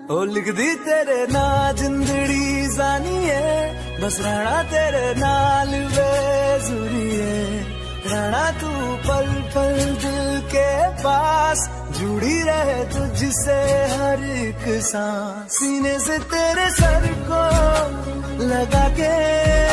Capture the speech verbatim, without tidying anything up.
ओ लिख दी तेरे ना जिंदड़ी जानिए, बस रहना तेरे नाल बेजुरिए, रहना तू पल पल दिल के पास, जुड़ी रहे तुझसे हर एक सांस, सीने से तेरे सर को लगा के